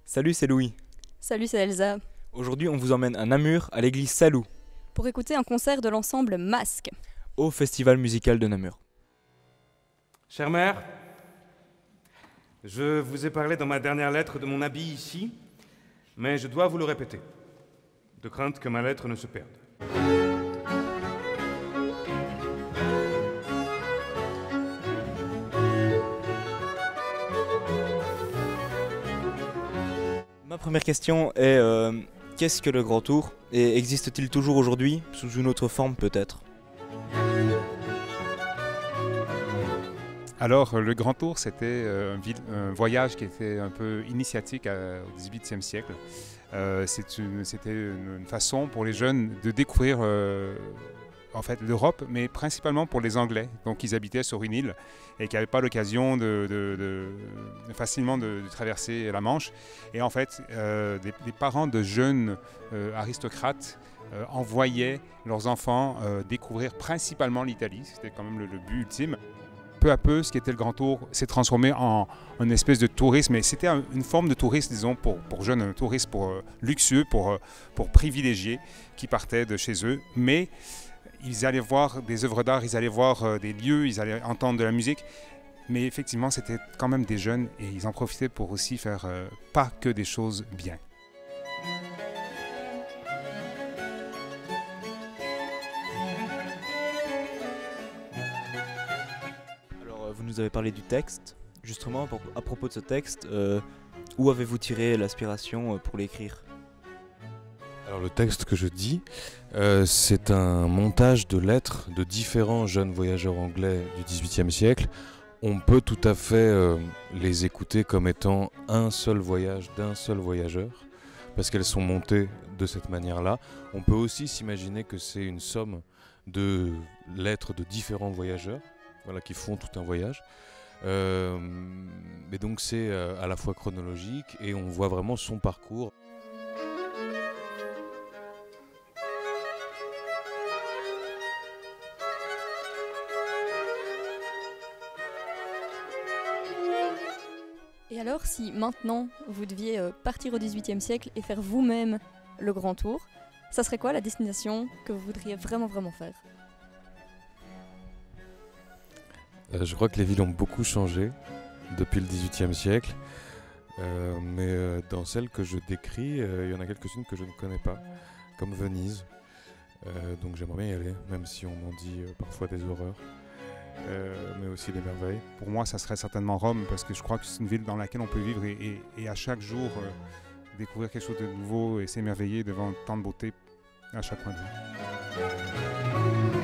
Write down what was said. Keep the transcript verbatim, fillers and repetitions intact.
Salut, c'est Louis. Salut, c'est Elsa. Aujourd'hui, on vous emmène à Namur, à l'église Salou, Pour écouter un concert de l'ensemble Masque. au festival musical de Namur. Chère mère, je vous ai parlé dans ma dernière lettre de mon habit ici, mais je dois vous le répéter, de crainte que ma lettre ne se perde. Ma première question est euh, qu'est-ce que le Grand Tour et existe-t-il toujours aujourd'hui, sous une autre forme peut-être? Alors, le Grand Tour, c'était euh, un, vil- un voyage qui était un peu initiatique à- au dix-huitième siècle. Euh, c'est une- C'était une, une façon pour les jeunes de découvrir euh, en fait, l'Europe, mais principalement pour les Anglais. Donc, ils habitaient sur une île et qui n'avaient pas l'occasion de, de- de- de facilement de, de traverser la Manche. Et en fait, euh, des, des parents de jeunes euh, aristocrates euh, envoyaient leurs enfants euh, découvrir principalement l'Italie. C'était quand même le, le but ultime. Peu à peu, ce qui était le Grand Tour s'est transformé en, en une espèce de tourisme. Et c'était un- une forme de tourisme, disons, pour, pour jeunes, un tourisme pour, euh, luxueux, pour, euh, pour privilégiés, qui partaient de chez eux. Mais ils allaient voir des œuvres d'art, ils allaient voir euh, des lieux, ils allaient entendre de la musique. Mais effectivement, c'était quand même des jeunes et ils en profitaient pour aussi faire euh, pas que des choses bien. Alors, euh, vous nous avez parlé du texte. Justement, à pro- à propos de ce texte, euh, où avez-vous tiré l'aspiration euh, pour l'écrire? Alors le texte que je dis, euh, c'est un montage de lettres de différents jeunes voyageurs anglais du dix-huitième siècle. On peut tout à fait euh, les écouter comme étant un seul voyage d'un seul voyageur, parce qu'elles sont montées de cette manière-là. On peut aussi s'imaginer que c'est une somme de lettres de différents voyageurs, voilà, qui font tout un voyage. Euh, mais donc c'est euh, à la fois chronologique et on voit vraiment son parcours. Et alors, si maintenant vous deviez euh, partir au dix-huitième siècle et faire vous-même le Grand Tour, ça serait quoi la destination que vous voudriez vraiment vraiment faire? Euh, je crois que les villes ont beaucoup changé depuis le dix-huitième siècle, Euh, mais euh, dans celles que je décris, euh, il y en a quelques-unes que je ne connais pas, comme Venise. Euh, donc j'aimerais bien y aller, même si on m'en dit euh, parfois des horreurs, Euh, mais aussi des merveilles. Pour moi, ça serait certainement Rome, parce que je crois que c'est une ville dans laquelle on peut vivre et, et- et à chaque jour euh, découvrir quelque chose de nouveau et s'émerveiller devant tant de beauté à chaque coin de rue.